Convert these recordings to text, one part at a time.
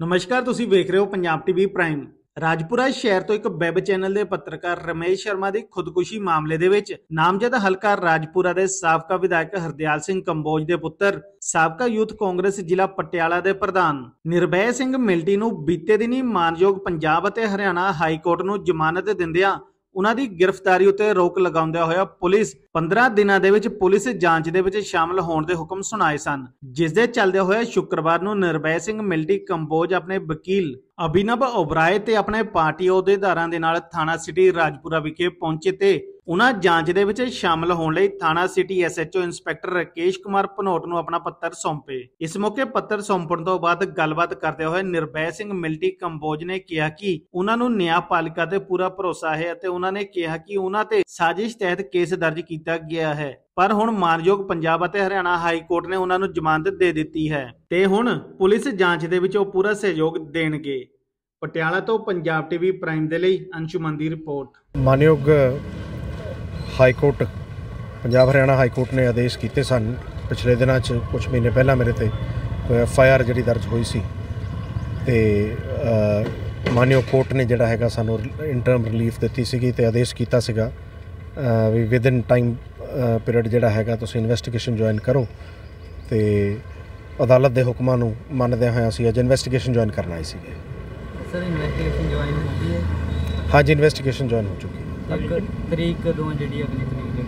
नमस्कार, तुसी वेख रहे हो पंजाब टीवी प्राइम। राजपुरा शहर तो एक वैब चैनल के पत्रकार रमेश शर्मा की खुदकुशी मामले दे विच नामजद हलका राजपुरा के साबका विधायक हरदयाल सिंह कंबोज के पुत्र साबका यूथ कांग्रेस जिला पटियाला के प्रधान निर्भय सिंह मिल्टी नूं बीते दिनी मानयोग पंजाब अते हरियाणा हाईकोर्ट नूं जमानत दिंदियां उन्हां दी गिरफ्तारी उत्ते रोक लगाउंदिया होया पुलिस 15 दिनां दे विच पुलिस जांच दे विच शामिल होण दे हुकम सुनाए सन, जिस दे चलदे होए शुक्रवार नूं निर्भय सिंह मिल्टी कंबोज अपने वकील अभिनव ओबराय ते अपने पार्टी अहुदेदारां दे नाल थाणा सिटी राजपुरा विखे पहुंचे ते उन्हां जांच दे विच शामिल होण लई थाणा city SHO inspector Rakesh Kumar Bhanot नूं अपना पत्तर सौंपे। इस मौके पत्तर सौंपण तो बाद गलबात करदे होए निर्भय सिंह मिल्टी कंबोज ने कहा कि उन्हां नूं न्यायपालिका ते पूरा भरोसा है ते उन्हां ने कहा कि उन्हां ते साजिश तहत केस दर्ज किया गया है, पर हुण मानयोग पंजाब अते हरियाणा हाई कोर्ट ने उन्हां नूं जमानत दे दित्ती है ते हुण पुलिस जांच दे विच ओह पूरा सहयोग देणगे। पटियाला तो पंजाब टीवी प्राइम दे लई अंशुमन दी रिपोर्ट। मानयोग high court Punjab Haryana high court ने आदेश किए सन पिछले दिनों कुछ महीने पहला मेरे ते FIR जी दर्ज हुई सी ते मानयोग कोर्ट ने जिहड़ा हैगा सानू इंटरम रिलीफ दी सी ते आदेश किया सीगा भी विद इन टाइम पीरियड जिहड़ा हैगा तुसीं इन्वेस्टिगेशन ज्वाइन करो ते अदालत के हुक्मां नूं मनदे होए असीं अज इन्वेस्टिगेशन ज्वाइन करना आए सीगे। सर इन्वेस्टिगेशन ज्वाइन हो गई है? हाँ जी, इन्वेस्टिगेशन ज्वाइन हो चुकी है। तरीक कदों जिहड़ी अगली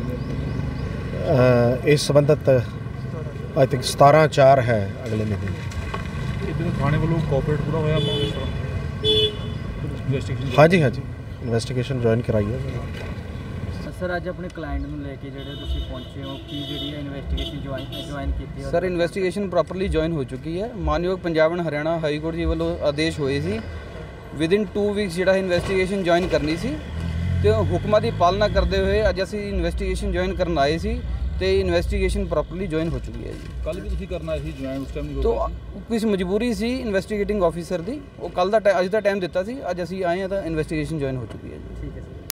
तरीक इस संबंधित आई थिंक 17/4 है अगले महीने। थाने वालों कोऑपरेट पूरा होया इन्वेस्टिगेशन? हाँ जी इन्वेस्टिगेशन ज्वाइन कराई है। सर अज अपने क्लाइंट नूं लेके जिहड़े तुसीं पहुंचे हो कि जिहड़ी इन्वेस्टिगेशन ज्वाइन कीती है? सर इन्वेस्टिगेशन प्रॉपरली ज्वाइन हो चुकी है। मानयोग Punjab and Haryana high court जी वालों आदेश होए सी विद इन 2 वीक्स जिहड़ा इन्वेस्टिगेशन ज्वाइन करनी सी ते हुक्मां दी पालना करते हुए अज असीं इन्वेस्टिगेशन ज्वाइन करन आए सी ते इन्वेस्टिगेशन प्रॉपरली ज्वाइन हो चुकी है जी। कल भी तुसीं करना सी ज्वाइन, उस टाइम नहीं तो कुछ मजबूरी सी इन्वेस्टिगेटिंग ऑफिसर दी, वो कल दा अज दा टाइम दिता सी, अज असीं आए हैं तो इन्वेस्टिगेशन ज्वाइन हो चुकी है जी।